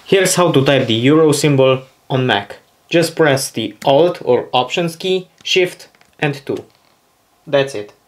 Here's how to type the euro symbol on Mac. Just press the Alt or Options key, Shift and 2. That's it.